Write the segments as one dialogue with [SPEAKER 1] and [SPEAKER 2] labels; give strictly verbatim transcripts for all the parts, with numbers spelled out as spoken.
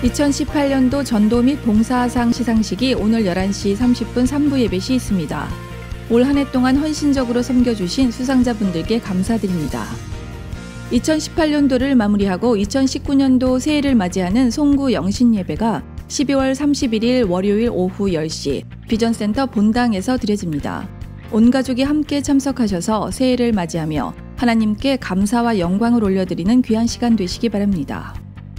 [SPEAKER 1] 이천십팔 년도 전도 및 봉사상 시상식이 오늘 열한 시 삼십 분 삼 부 예배시 있습니다. 올 한 해 동안 헌신적으로 섬겨주신 수상자분들께 감사드립니다. 이천십팔 년도를 마무리하고 이천십구 년도 새해를 맞이하는 송구 영신 예배가 십이월 삼십일 일 월요일 오후 열 시 비전센터 본당에서 드려집니다. 온 가족이 함께 참석하셔서 새해를 맞이하며 하나님께 감사와 영광을 올려드리는 귀한 시간 되시기 바랍니다.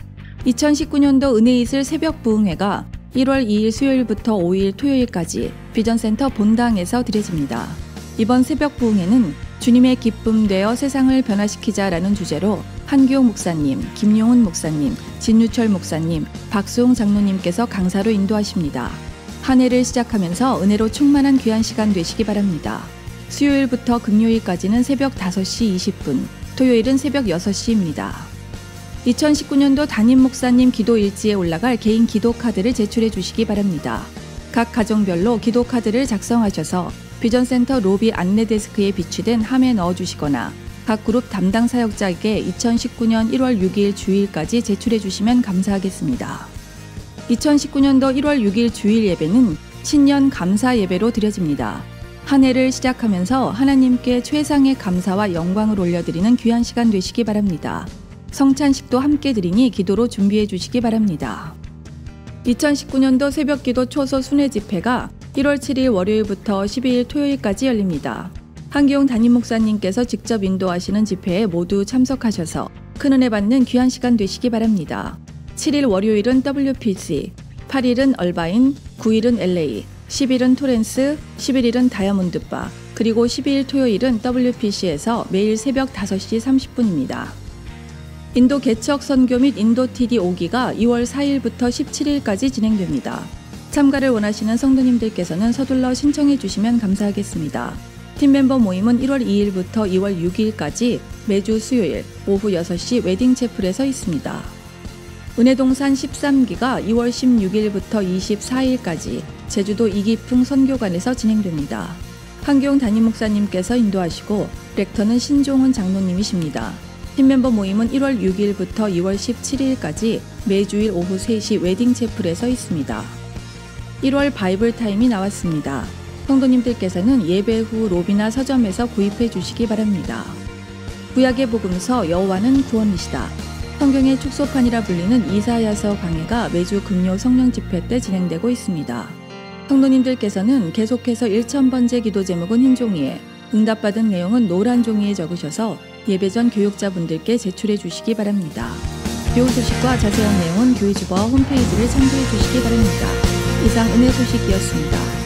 [SPEAKER 1] 이천십구 년도 은혜이슬 새벽 부흥회가 일월 이 일 수요일부터 오 일 토요일까지 비전센터 본당에서 드려집니다. 이번 새벽 부흥회는 주님의 기쁨 되어 세상을 변화시키자라는 주제로 한기용 목사님, 김용훈 목사님, 진유철 목사님, 박수홍 장로님께서 강사로 인도하십니다. 한 해를 시작하면서 은혜로 충만한 귀한 시간 되시기 바랍니다. 수요일부터 금요일까지는 새벽 다섯 시 이십 분, 토요일은 새벽 여섯 시입니다. 이천십구 년도 담임 목사님 기도 일지에 올라갈 개인 기도 카드를 제출해 주시기 바랍니다. 각 가정별로 기도 카드를 작성하셔서 비전센터 로비 안내 데스크에 비치된 함에 넣어 주시거나 각 그룹 담당 사역자에게 이천십구 년 일월 육 일 주일까지 제출해 주시면 감사하겠습니다. 이천십구 년도 일월 육 일 주일 예배는 신년 감사 예배로 드려집니다. 한 해를 시작하면서 하나님께 최상의 감사와 영광을 올려드리는 귀한 시간 되시기 바랍니다. 성찬식도 함께 드리니 기도로 준비해 주시기 바랍니다. 이천십구 년도 새벽기도 초소 순회 집회가 일월 칠 일 월요일부터 십이 일 토요일까지 열립니다. 한기용 담임 목사님께서 직접 인도하시는 집회에 모두 참석하셔서 큰 은혜 받는 귀한 시간 되시기 바랍니다. 칠 일 월요일은 더블유피씨, 팔 일은 얼바인, 구 일은 엘에이, 십 일은 토렌스, 십일 일은 다이아몬드바, 그리고 십이 일 토요일은 더블유피씨에서 매일 새벽 다섯 시 삼십 분입니다. 인도 개척 선교 및 인도 티디 오 기가 이월 사 일부터 십칠 일까지 진행됩니다. 참가를 원하시는 성도님들께서는 서둘러 신청해 주시면 감사하겠습니다. 팀 멤버 모임은 일월 이 일부터 이월 육 일까지 매주 수요일 오후 여섯 시 웨딩채플에서 있습니다. 은혜동산 십삼 기가 이월 십육 일부터 이십사 일까지 제주도 이기풍 선교관에서 진행됩니다. 한기용 담임 목사님께서 인도하시고 렉터는 신종훈 장로님이십니다. 팀 멤버 모임은 일월 육 일부터 이월 십칠 일까지 매주일 오후 세 시 웨딩채플에서 있습니다. 일월 바이블 타임이 나왔습니다. 성도님들께서는 예배 후 로비나 서점에서 구입해 주시기 바랍니다. 구약의 복음서 여호와는 구원이시다. 성경의 축소판이라 불리는 이사야서 강해가 매주 금요 성령 집회 때 진행되고 있습니다. 성도님들께서는 계속해서 천 번째 기도 제목은 흰 종이에, 응답받은 내용은 노란 종이에 적으셔서 예배 전 교육자분들께 제출해 주시기 바랍니다. 교우 소식과 자세한 내용은 교회 주보 홈페이지를 참조해 주시기 바랍니다. 이상 은혜 소식이었습니다.